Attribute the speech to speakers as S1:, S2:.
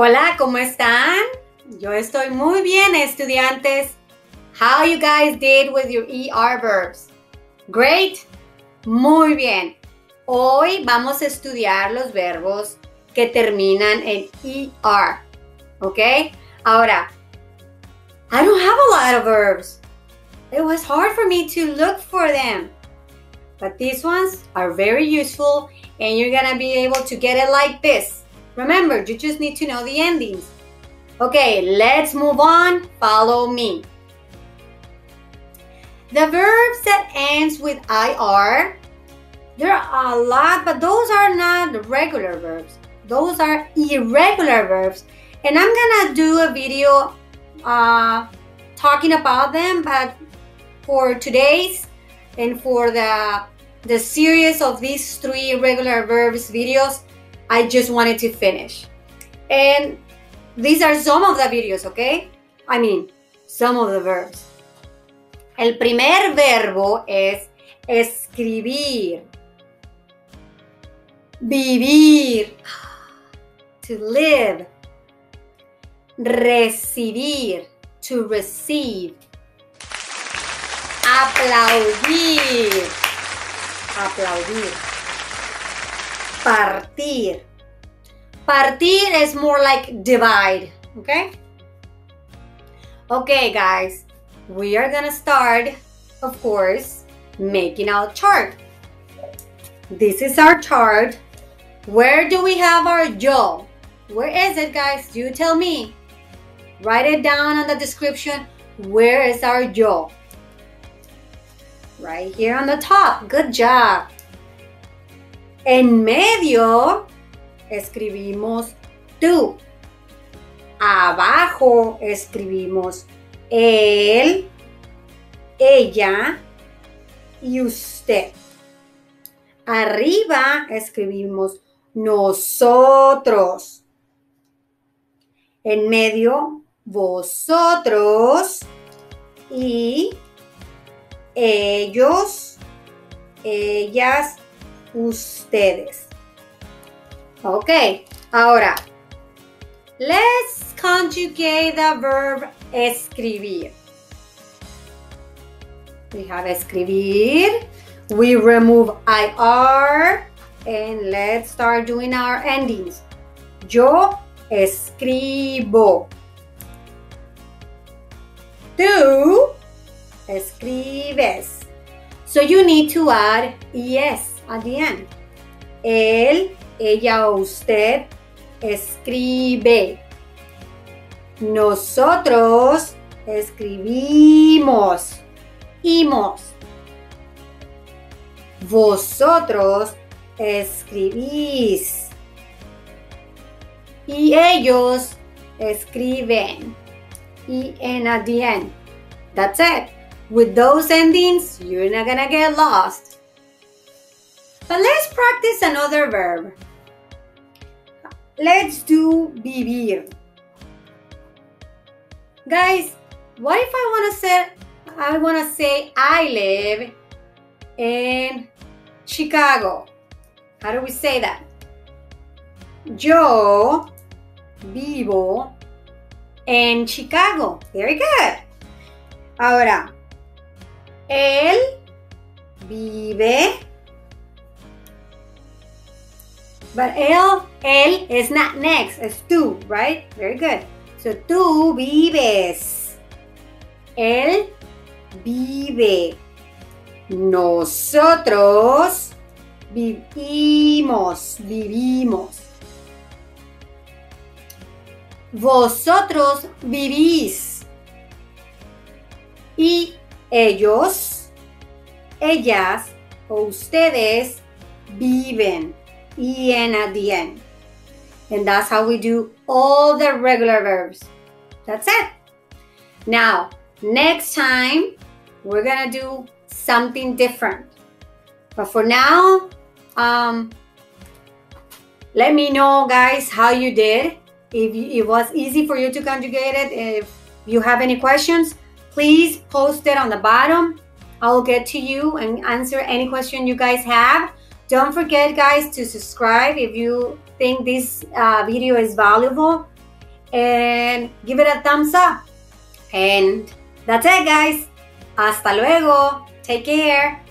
S1: Hola, ¿cómo están? Yo estoy muy bien, estudiantes. How you guys did with your ER verbs? Great. Muy bien. Hoy vamos a estudiar los verbos que terminan en ER. ¿Ok? Ahora, I don't have a lot of verbs. It was hard for me to look for them. But these ones are very useful and you're gonna be able to get it like this. Remember, you just need to know the endings. Okay, let's move on. Follow me. The verbs that ends with IR, there are a lot, but those are not regular verbs. Those are irregular verbs. And I'm gonna do a video talking about them, but for today's and for the series of these 3 irregular verbs videos, I just wanted to finish. And these are some of the videos, okay? I mean, some of the verbs. El primer verbo es escribir, vivir, to live, recibir, to receive, aplaudir, aplaudir, partir. Partir is more like divide, okay? Okay, guys, we are gonna start, of course, making our chart. This is our chart. Where do we have our yo? Where is it, guys? You tell me. Write it down on the description. Where is our yo? Right here on the top. Good job. En medio escribimos tú. Abajo escribimos él, ella y usted. Arriba escribimos nosotros. En medio vosotros y ellos, ellas, ustedes. Okay, ahora, let's conjugate the verb escribir. We have escribir. We remove IR. And let's start doing our endings. Yo escribo. Tú escribes. So you need to add es at the end. Él, ella o usted escribe. Nosotros escribimos. Imos. Vosotros escribís. Y ellos escriben. Y en at the end. That's it. With those endings, you're not gonna get lost. But let's practice another verb. Let's do vivir. Guys, what if I want to say I live in Chicago? How do we say that? Yo vivo en Chicago. Very good. Ahora, él vive. But él is not next, it's tú, right? Very good. So tú vives. Él vive. Nosotros vivimos. Vosotros vivís. Y ellos, ellas o ustedes viven. En at the end. And that's how we do all the regular verbs. That's it. Now, next time, we're gonna do something different. But for now, let me know, guys, how you did. If it was easy for you to conjugate it. If you have any questions, please post it on the bottom. I will get to you and answer any question you guys have. Don't forget, guys, to subscribe if you think this video is valuable. and give it a thumbs up. And that's it, guys. Hasta luego. Take care.